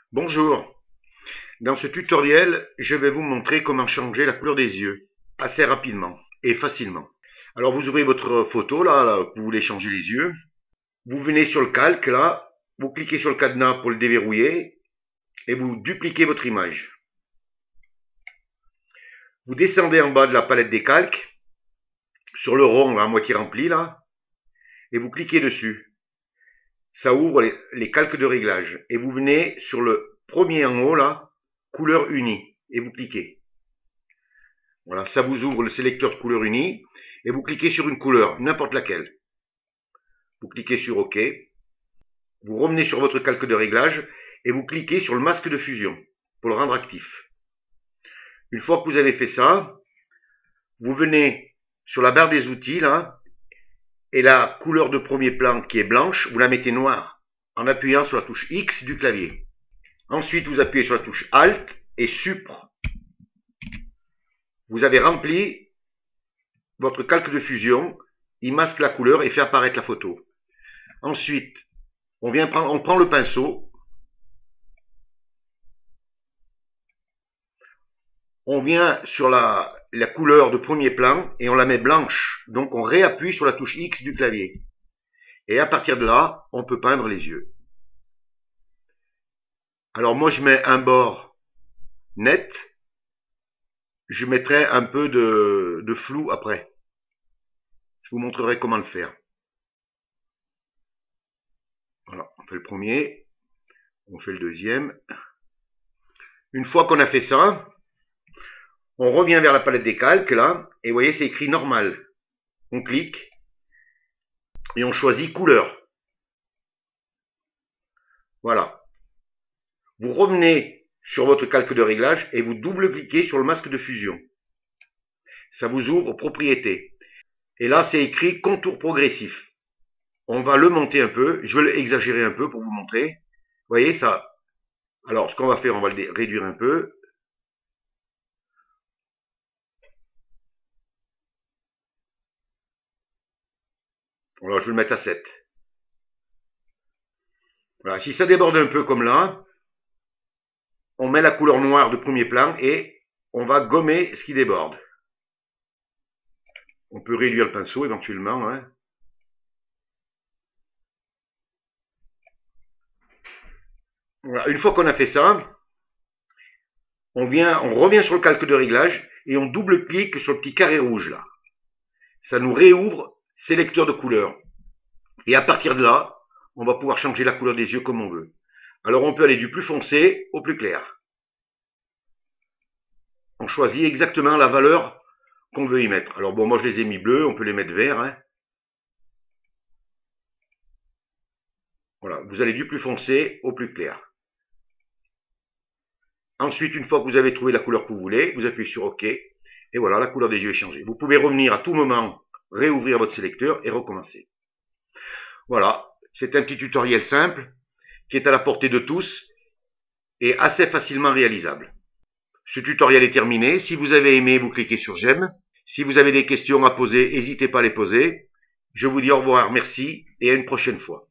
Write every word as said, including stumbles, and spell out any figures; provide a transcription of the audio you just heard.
Bonjour, dans ce tutoriel, je vais vous montrer comment changer la couleur des yeux assez rapidement et facilement. Alors vous ouvrez votre photo là, là vous voulez changer les yeux. Vous venez sur le calque là, vous cliquez sur le cadenas pour le déverrouiller et vous dupliquez votre image. Vous descendez en bas de la palette des calques, sur le rond à moitié rempli là, et vous cliquez dessus. Ça ouvre les, les calques de réglage et vous venez sur le premier en haut là, couleur unie, et vous cliquez. Voilà, ça vous ouvre le sélecteur de couleurs unies et vous cliquez sur une couleur, n'importe laquelle. Vous cliquez sur OK. Vous revenez sur votre calque de réglage et vous cliquez sur le masque de fusion pour le rendre actif. Une fois que vous avez fait ça, vous venez sur la barre des outils là et la couleur de premier plan qui est blanche, vous la mettez noire en appuyant sur la touche X du clavier. Ensuite, vous appuyez sur la touche Alt et Supr. Vous avez rempli votre calque de fusion, il masque la couleur et fait apparaître la photo. Ensuite, on, vient prendre, on prend le pinceau, on vient sur la, la couleur de premier plan et on la met blanche. Donc on réappuie sur la touche X du clavier. Et à partir de là, on peut peindre les yeux. Alors moi je mets un bord net. Je mettrai un peu de, de flou après. Je vous montrerai comment le faire. Voilà, on fait le premier, on fait le deuxième. Une fois qu'on a fait ça, on revient vers la palette des calques là, et vous voyez c'est écrit normal. On clique et on choisit couleur. Voilà. Vous revenez sur votre calque de réglage et vous double-cliquez sur le masque de fusion. Ça vous ouvre propriétés. Et là, c'est écrit contour progressif. On va le monter un peu. Je vais l'exagérer un peu pour vous montrer. Vous voyez ça. Alors, ce qu'on va faire, on va le réduire un peu. Voilà, je vais le mettre à sept. Voilà, si ça déborde un peu comme là, on met la couleur noire de premier plan et on va gommer ce qui déborde. On peut réduire le pinceau éventuellement. Hein. Voilà. Une fois qu'on a fait ça, on, vient, on revient sur le calque de réglage et on double-clique sur le petit carré rouge là. Ça nous réouvre sélecteur de couleurs. Et à partir de là, on va pouvoir changer la couleur des yeux comme on veut. Alors on peut aller du plus foncé au plus clair. On choisit exactement la valeur qu'on veut y mettre. Alors bon, moi je les ai mis bleus, on peut les mettre verts. Hein. Voilà, vous allez du plus foncé au plus clair. Ensuite, une fois que vous avez trouvé la couleur que vous voulez, vous appuyez sur OK. Et voilà, la couleur des yeux est changée. Vous pouvez revenir à tout moment, réouvrir votre sélecteur et recommencer. Voilà, c'est un petit tutoriel simple qui est à la portée de tous et assez facilement réalisable. Ce tutoriel est terminé. Si vous avez aimé, vous cliquez sur j'aime. Si vous avez des questions à poser, n'hésitez pas à les poser. Je vous dis au revoir, merci et à une prochaine fois.